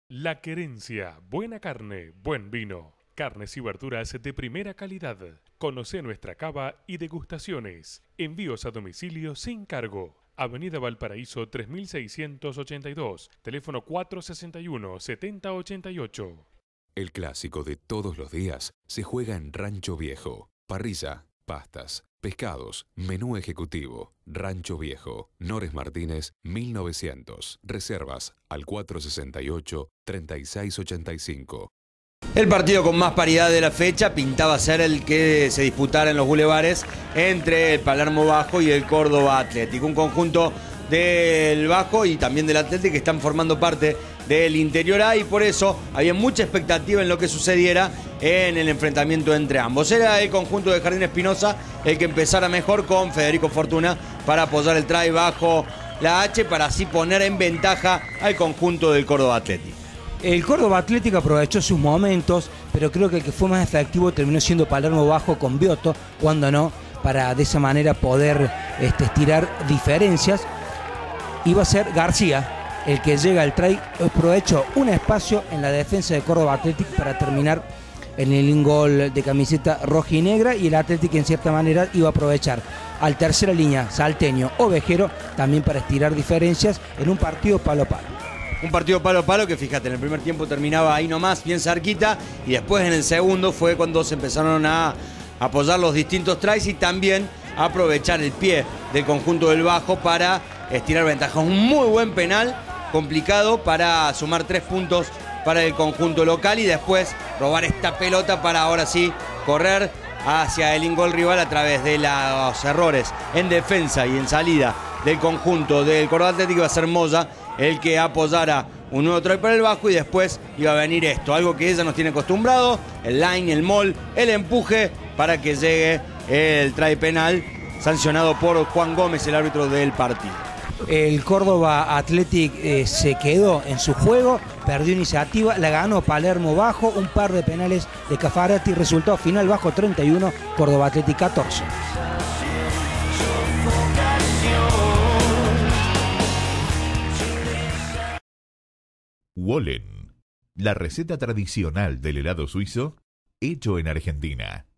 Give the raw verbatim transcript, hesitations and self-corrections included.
La Querencia, buena carne, buen vino. Carnes y verduras de primera calidad. Conoce nuestra cava y degustaciones. Envíos a domicilio sin cargo. Avenida Valparaíso tres mil seiscientos ochenta y dos. Teléfono cuatro sesenta y uno, setenta ochenta y ocho. El clásico de todos los días se juega en Rancho Viejo. Parrilla, pastas, pescados, menú ejecutivo. Rancho Viejo. Nores Martínez, mil novecientos. Reservas al cuatro sesenta y ocho, treinta y seis ochenta y cinco. El partido con más paridad de la fecha pintaba ser el que se disputara en los bulevares entre el Palermo Bajo y el Córdoba Atlético. Un conjunto del Bajo y también del Atlético que están formando parte del Interior A, y por eso había mucha expectativa en lo que sucediera en el enfrentamiento entre ambos. Era el conjunto de Jardín Espinosa el que empezara mejor, con Federico Fortuna para apoyar el try bajo la H, para así poner en ventaja al conjunto del Córdoba Atlético. El Córdoba Atlético aprovechó sus momentos, pero creo que el que fue más efectivo terminó siendo Palermo Bajo con Biotto, cuando no, para de esa manera poder este, estirar diferencias. Iba a ser García el que llega al try, aprovechó un espacio en la defensa de Córdoba Atlético para terminar en el gol de camiseta roja y negra, y el Atlético en cierta manera iba a aprovechar al tercera línea, Salteño o Vejero, también para estirar diferencias en un partido palo a palo. Un partido palo a palo que, fíjate, en el primer tiempo terminaba ahí nomás, bien cerquita, y después en el segundo fue cuando se empezaron a apoyar los distintos tries y también a aprovechar el pie del conjunto del Bajo para estirar ventajas. Un muy buen penal, complicado, para sumar tres puntos para el conjunto local y después robar esta pelota para ahora sí correr hacia el ingol rival a través de los errores en defensa y en salida del conjunto del Córdoba Atlético. Iba a ser Moya el que apoyara un nuevo try para el Bajo, y después iba a venir esto, algo que ella nos tiene acostumbrado: el line, el mall, el empuje para que llegue el try penal sancionado por Juan Gómez, el árbitro del partido. El Córdoba Athletic eh, se quedó en su juego, perdió iniciativa, la ganó Palermo Bajo, un par de penales de Cafarati, resultado final: Bajo treinta y uno, Córdoba Athletic catorce. Wallen, la receta tradicional del helado suizo hecho en Argentina.